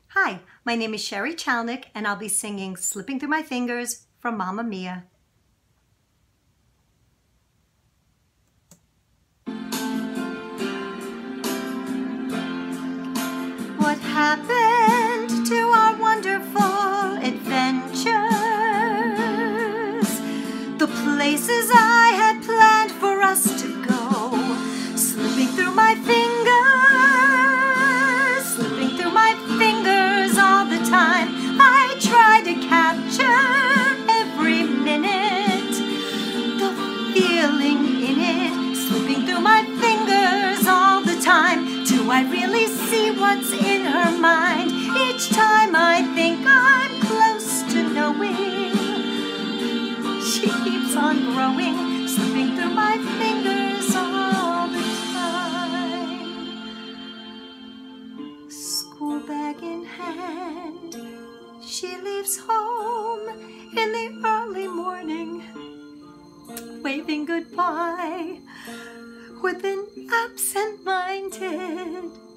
Hi, my name is Sheri Chalnick, and I'll be singing Slipping Through My Fingers from Mamma Mia. What happened to our wonderful adventures? The places I had planned for us to go, slipping through my fingers all the time. I try to capture every minute, the feeling in it, slipping through my fingers all the time. Do I really see what's in her mind? Each time I think I'm close to knowing, she keeps on growing, slipping through my fingers all the time. School bag in hand, she leaves home in the early morning, waving goodbye with an absent-minded